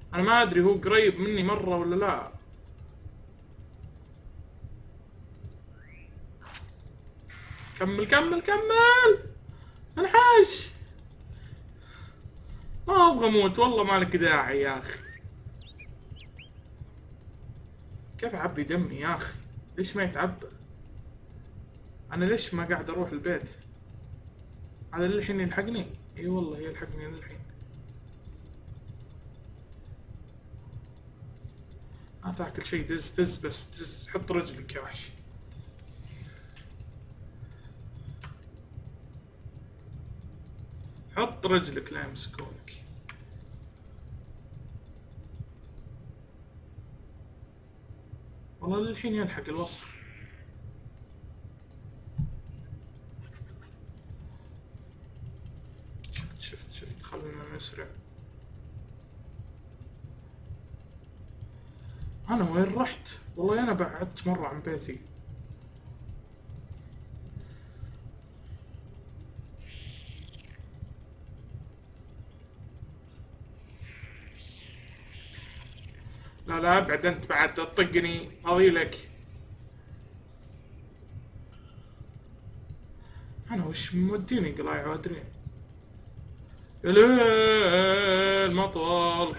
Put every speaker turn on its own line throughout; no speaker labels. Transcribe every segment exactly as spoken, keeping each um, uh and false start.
انا ما ادري هو قريب مني مرة ولا لا. كمل كمل كمل. انحاش. ما ابغى اموت والله، مالك داعي يا اخي. كيف اعبي دمي يا اخي؟ ليش ما يتعبى؟ انا ليش ما قاعد اروح البيت؟ هذا الحين يلحقني. اي والله يلحقني الحين. ما تاكل شيء، دز دز بس دز، حط رجلك يا وحش. حط رجلك لا يمسكونك. والله للحين يلحق الوصف. شفت شفت شفت، خلنا نسرع. انا وين رحت؟ والله انا بعدت مرة عن بيتي. لا لا ابعد انت بعد، تطقني اضيلك. انا وش موديني قلاع وادري. يا ليل مطول.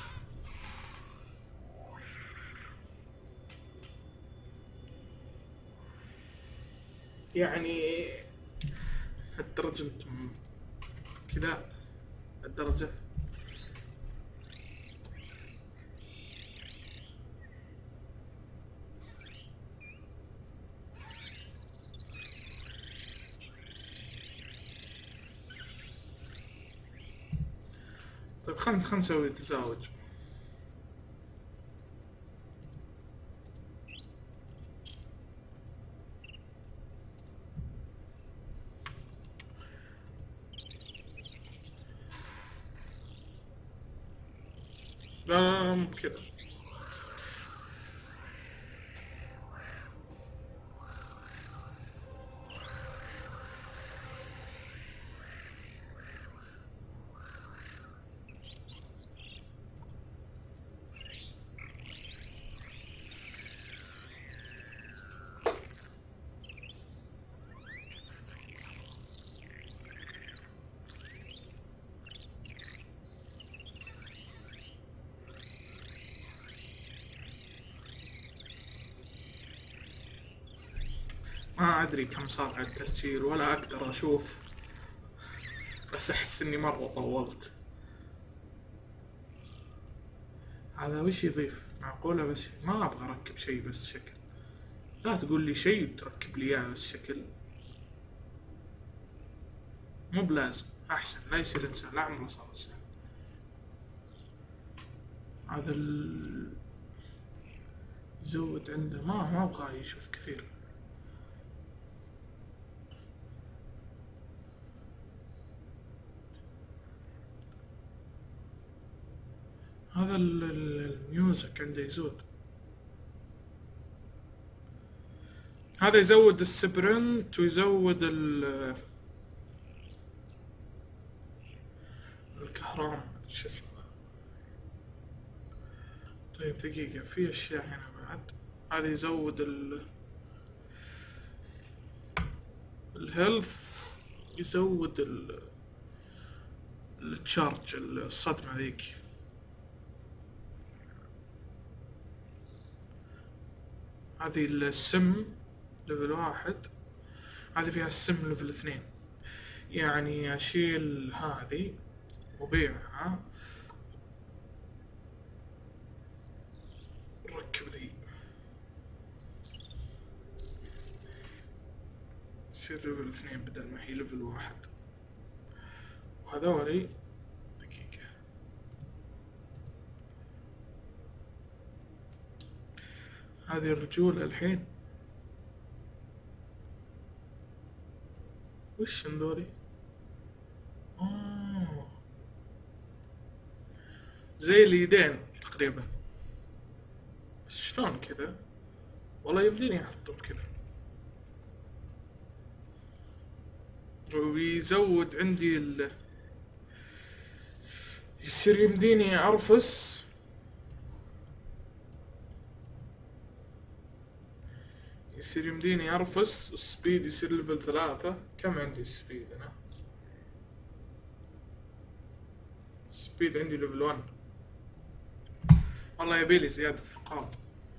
يعني الدرجة انتم كذا الدرجة. طيب خلنا خلنا نسوي تزاوج. لا لا لا مو كذا. ما ادري كم صار على التسجيل ولا اقدر اشوف، بس احس اني مرة طولت. هذا وش يضيف؟ معقولة بس ما ابغى اركب شيء بس شكل. لا تقول لي شيء وتركب لي اياه بس شكل. مو بلازم، احسن لا يصير انسان، لا عمره صار انسان. هذا ال... يزود عنده، ما ما ابغاه يشوف كثير. هذا ال- ال- الميوزك عنده يزود. هذا يزود السبرنت ويزود ال الكهرباء، ما ادري شو اسمه. طيب دقيقة، في اشياء هنا بعد. هذا يزود ال الهيلث، يزود ال التشارج، الصدمة ذيك. هذه السم ليفل واحد، هذه فيها السم ليفل اثنين. يعني اشيل هذه وبيعها وركب ذي، يصير ليفل اثنين بدل ما هي ليفل واحد. وهذولي دقيقة، هذه الرجولة الحين وش هذولي؟ آه زي اليدين تقريبا، بس شلون كذا؟ والله يمديني احطهم كذا. ويزود عندي ال يصير يمديني ارفس يصير يمديني ارفس، والسبيد يصير ليفل ثلاثة. كم عندي السبيد انا؟ السبيد عندي ليفل واحد. والله يبيلي زيادة نقاط.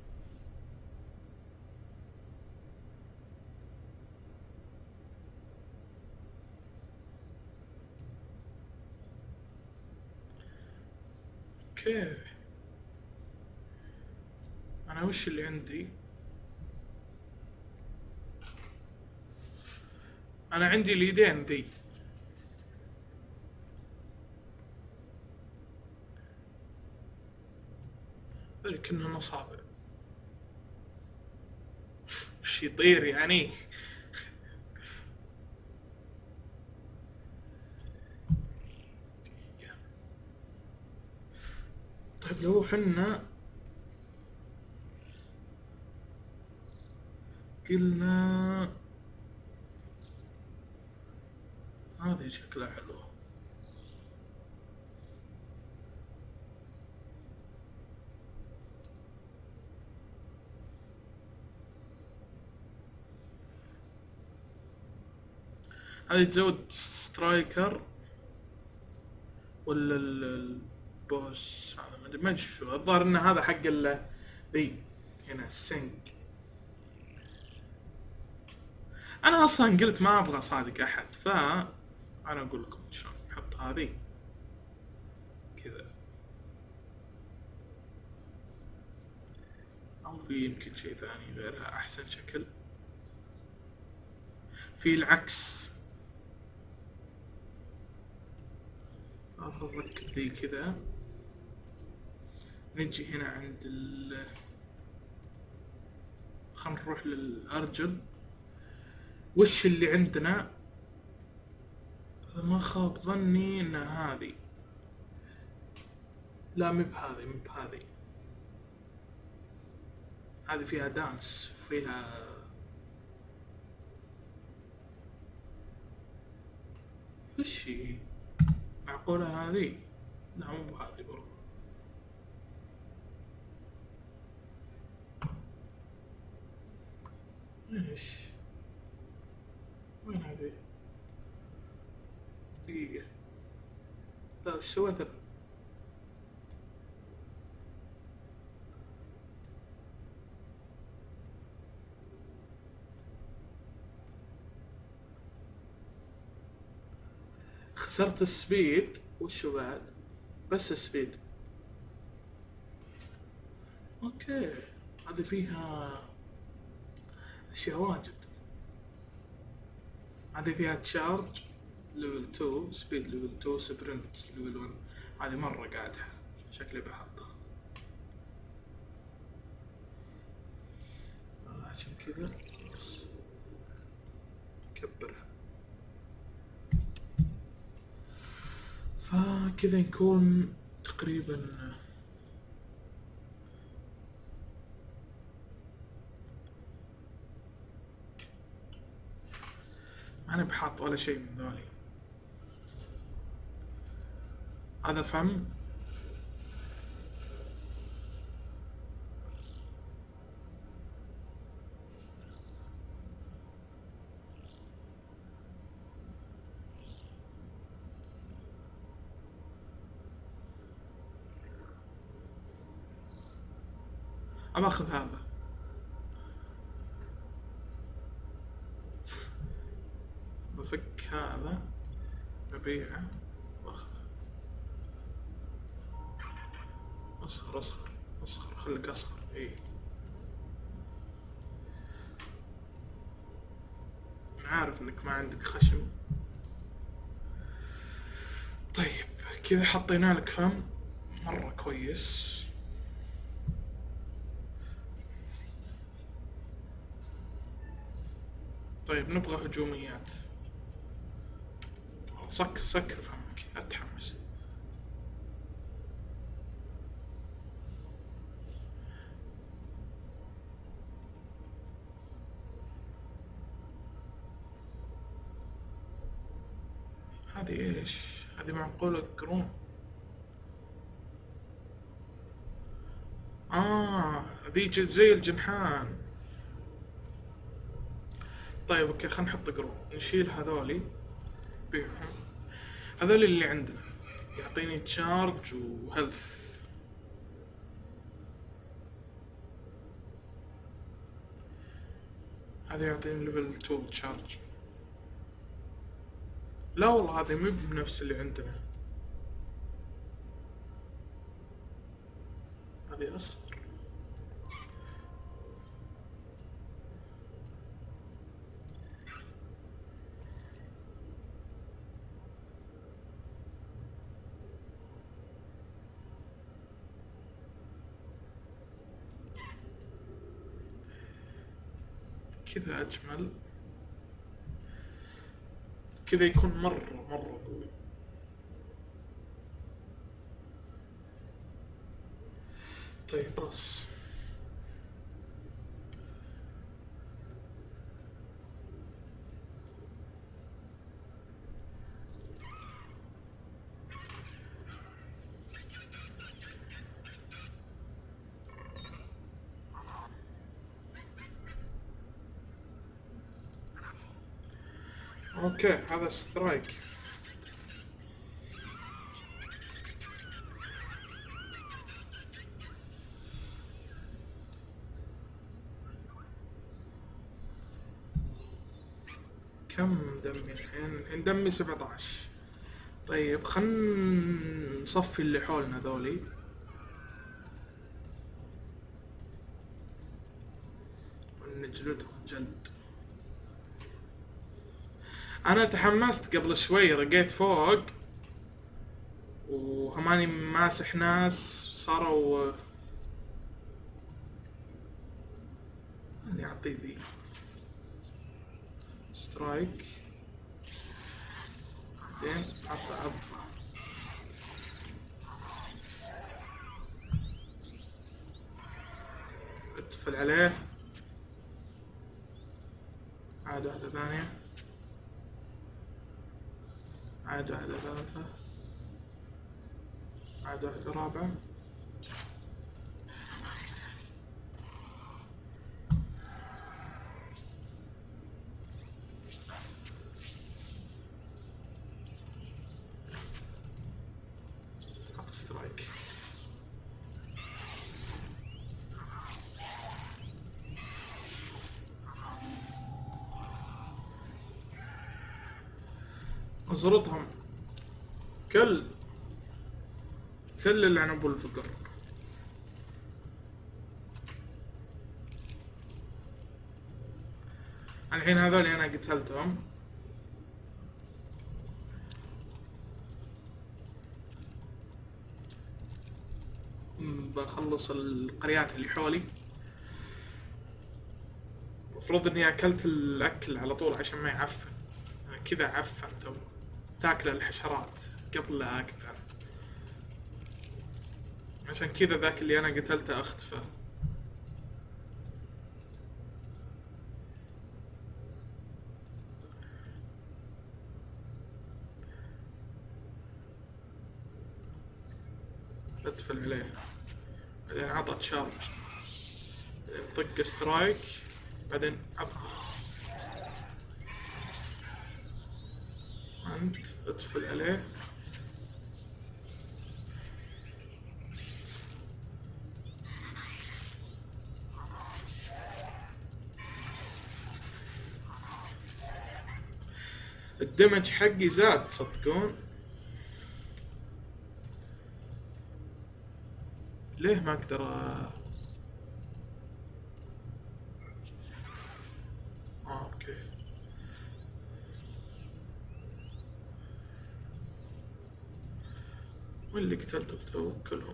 اوكي، انا وش اللي عندي؟ انا عندي اليدين ذي. لكنهم اصابع. وش يطير يعني؟ طيب لو حنا قلنا هذه شكلها حلو. هذه تزود سترايكر ولا البوس؟ هذا ما ادري ما ادري شو. الظاهر ان هذا حق ال ذي هنا السنك. انا اصلا قلت ما ابغى صادق احد، ف انا اقول لكم شلون نحط هذه كذا. او في يمكن شيء ثاني غيرها احسن شكل. في العكس، اخذ ركب ذي كذا. نجي هنا عند ال خلينا نروح للارجل. وش اللي عندنا؟ اذا ما خاب ظني ان هذه، لا مي بهذه مي بهذه. هذه فيها دانس، فيها وش هي؟ معقولة هذه؟ لا مو بهذه برضه. ايش؟ وين هذه؟ دقيقة. لا وش سويت أنا؟ خسرت السبيد. وشو بعد؟ بس السبيد. اوكي، هذه فيها اشياء واجد. هذه فيها تشارج ليفل اثنين، سبيد ليفل اثنين، سبرنت ليفل واحد. هذه مرة قاعدة، شكلي بحطها عشان كذا كبرها. فكذا نكون تقريبا ما انا بحاط ولا شيء من ذولي. هذا فم. أبى أخذ هذا. بفك هذا ببيعه وأخذه. أصغر أصغر أصغر، خليك أصغر. إيه أنا عارف إنك ما عندك خشم. طيب كذا حطينا لك فم مرة كويس. طيب نبغى هجوميات. سك سكر فمك، لا تتحمس. هذه ايش؟ هذه معقولة قرون. اه ذي زي الجنحان. طيب اوكي، خلينا نحط قرو، نشيل هذولي بيهم. هذول اللي عندنا يعطيني تشارج وهيلث. هذا يعطيني ليفل تو تشارج. لا والله هذا مو بنفس اللي عندنا، هذه اصغر. كذا اجمل، كذا يكون مرة مرة قوي. طيب خلاص، اوكي هذا سترايك. كم دمي الحين؟ الحين دمي سبعة عشر. طيب خلنا نصفي اللي حولنا ذولي. ونجلدهم جلد. انا تحمست قبل شوي، رقيت فوق وهماني ماسح ناس صاروا اني اعطيه ذي سترايك، بعدين اعطى عض. ادفل عليه، عاد واحدة ثانية، عاد واحدة ثالثة، عاد واحدة رابعة. حط سترايك. ازرطهم كل كل اللي عنبو الفقر. الحين هذول انا قتلتهم، بخلص القريات اللي حولي. المفروض اني اكلت الاكل على طول عشان ما يعفن، كذا عفن تو. تاكل الحشرات قبل لا اكل انا، عشان كذا ذاك اللي انا قتلته اختفى. ادفل عليه، بعدين عطى تشارج، بعدين طق سترايك، بعدين عفن. انت ادفل عليه، الدمج حقي زاد تصدقون. ليه ما اقدر أ... آه اوكي. واللي قتلته تو كلهم.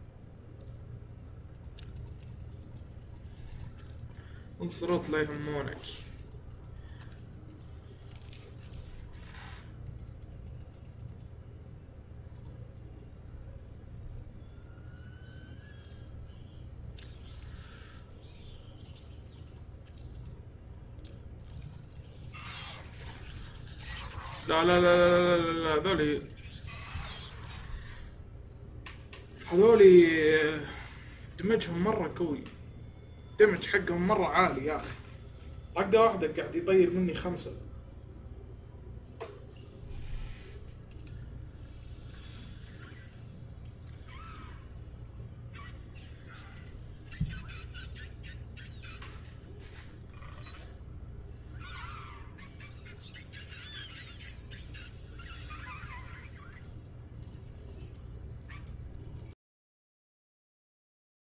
الزروط لا يهمونك. لا لا لا لا لا لا، هذولي هذولي دمجهم مرة قوي، دمج حقهم مرة عالي يا اخي. عقدة واحدة قاعد يطير مني خمسة.